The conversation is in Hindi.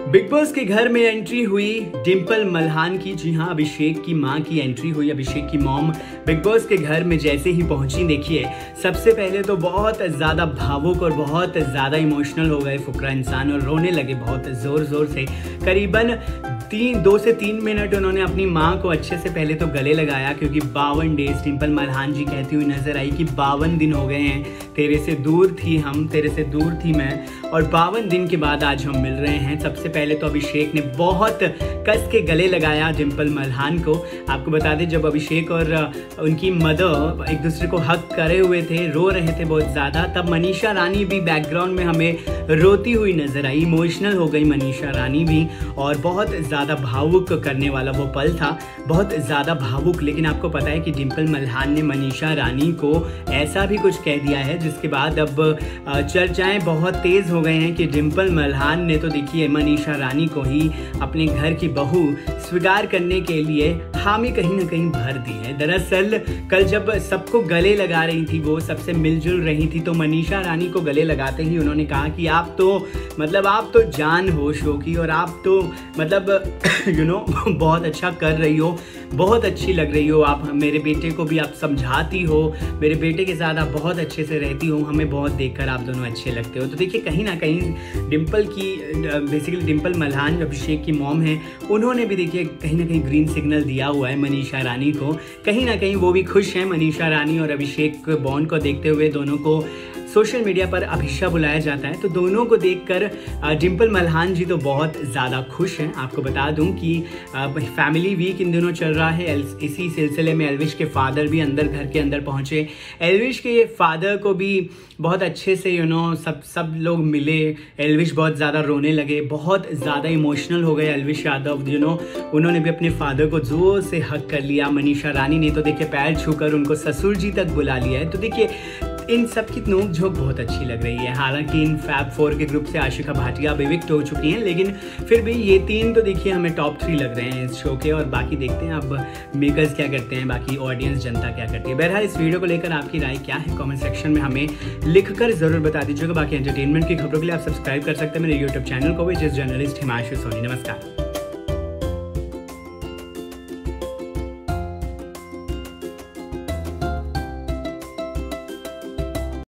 बिग बॉस के घर में एंट्री हुई डिंपल मल्हान की। जी हाँ, अभिषेक की मां की एंट्री हुई। अभिषेक की मॉम बिग बॉस के घर में जैसे ही पहुंची, देखिए सबसे पहले तो बहुत ज़्यादा भावुक और बहुत ज़्यादा इमोशनल हो गए फुकरा इंसान और रोने लगे बहुत ज़ोर ज़ोर से। करीबन 2 से 3 मिनट उन्होंने अपनी माँ को अच्छे से पहले तो गले लगाया, क्योंकि 52 डेज डिंपल मल्हान जी कहती हुई नजर आई कि 52 दिन हो गए हैं, तेरे से दूर थी हम, तेरे से दूर थी मैं, और 52 दिन के बाद आज हम मिल रहे हैं। सबसे पहले तो अभिषेक ने बहुत कस के गले लगाया डिंपल मल्हान को। आपको बता दें, जब अभिषेक और उनकी मदर एक दूसरे को हक करे हुए थे, रो रहे थे बहुत ज़्यादा, तब मनीषा रानी भी बैकग्राउंड में हमें रोती हुई नजर आई। इमोशनल हो गई मनीषा रानी भी, और बहुत ज़्यादा भावुक करने वाला वो पल था, बहुत ज़्यादा भावुक। लेकिन आपको पता है कि डिंपल मल्हान ने मनीषा रानी को ऐसा भी कुछ कह दिया है जिसके बाद अब चर्चाएं बहुत तेज़ हो गए हैं कि डिंपल मल्हान ने तो देखिए मनीषा रानी को ही अपने घर की बहू स्वीकार करने के लिए हामी कहीं ना कहीं भर दी है। दरअसल कल जब सबको गले लगा रही थी, वो सबसे मिलजुल रही थी, तो मनीषा रानी को गले लगाते ही उन्होंने कहा कि आप तो जान हो शो की, और आप तो बहुत अच्छा कर रही हो, बहुत अच्छी लग रही हो आप, मेरे बेटे को भी आप समझाती हो, मेरे बेटे के साथ आप बहुत अच्छे से रहती हो, हमें बहुत देखकर आप दोनों अच्छे लगते हो। तो देखिए कहीं ना कहीं बेसिकली डिंपल मल्हान अभिषेक की मॉम है, उन्होंने भी देखिए कहीं ना कहीं ग्रीन सिग्नल दिया हुआ है मनीषा रानी को। कहीं ना कहीं वो भी खुश हैं मनीषा रानी और अभिषेक बॉन्ड को देखते हुए। दोनों को सोशल मीडिया पर अभिषा बुलाया जाता है, तो दोनों को देखकर डिंपल मल्हान जी तो बहुत ज़्यादा खुश हैं। आपको बता दूं कि फैमिली वीक इन दिनों चल रहा है। इसी सिलसिले में एल्विश के फादर भी घर के अंदर पहुंचे। एल्विश के फादर को भी बहुत अच्छे से सब लोग मिले। एल्विश बहुत ज़्यादा रोने लगे, बहुत ज़्यादा इमोशनल हो गए एल्विश यादव। उन्होंने भी अपने फादर को जोर से हक कर लिया। मनीषा रानी ने तो देखिए पैर छूकर उनको ससुर जी तक बुला लिया है। तो देखिए इन सब की नोक झोंक बहुत अच्छी लग रही है। हालांकि इन फैब 4 के ग्रुप से आशिका भाटिया अब इविक्ट हो चुकी हैं, लेकिन फिर भी ये 3 तो देखिए हमें टॉप 3 लग रहे हैं इस शो के। और बाकी देखते हैं अब मेकर्स क्या करते हैं, बाकी ऑडियंस जनता क्या करती है। बहरहाल इस वीडियो को लेकर आपकी राय क्या है, कमेंट सेक्शन में हमें लिखकर जरूर बता दीजिएगा। बाकी एंटरटेनमेंट की खबरों के लिए आप सब्सक्राइब कर सकते हैं मेरे यूट्यूब चैनल को, which is journalist Himanshu Soni. नमस्कार।